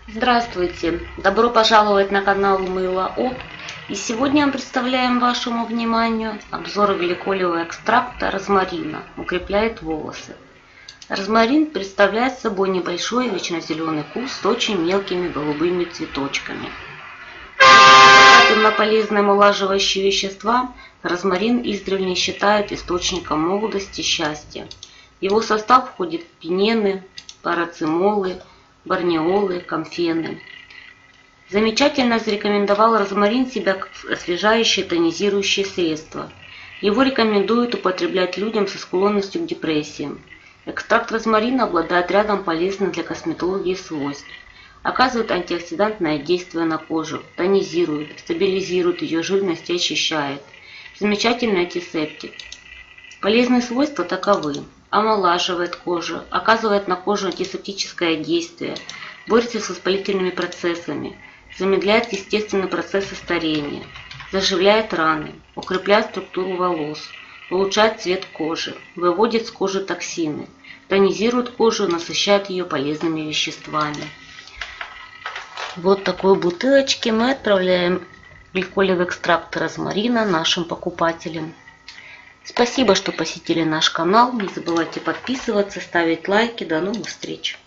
Здравствуйте! Добро пожаловать на канал Мыло Оп. И сегодня мы представляем вашему вниманию обзор гликолевого экстракта розмарина. Укрепляет волосы. Розмарин представляет собой небольшой вечно-зеленый куст с очень мелкими голубыми цветочками. На полезные омолаживающие вещества розмарин издревле считают источником молодости и счастья. В его состав входят пинены, парацимолы, борнеолы, камфены. Замечательно зарекомендовал розмарин себя как освежающее тонизирующее средство. Его рекомендуют употреблять людям со склонностью к депрессиям. Экстракт розмарина обладает рядом полезных для косметологии свойств. Оказывает антиоксидантное действие на кожу, тонизирует, стабилизирует ее жирность и очищает. Замечательный антисептик. Полезные свойства таковы: омолаживает кожу, оказывает на кожу антисептическое действие, борется с воспалительными процессами, замедляет естественные процессы старения, заживляет раны, укрепляет структуру волос, улучшает цвет кожи, выводит с кожи токсины, тонизирует кожу и насыщает ее полезными веществами. Вот такой бутылочке мы отправляем гликолевый экстракт розмарина нашим покупателям. Спасибо, что посетили наш канал. Не забывайте подписываться, ставить лайки. До новых встреч!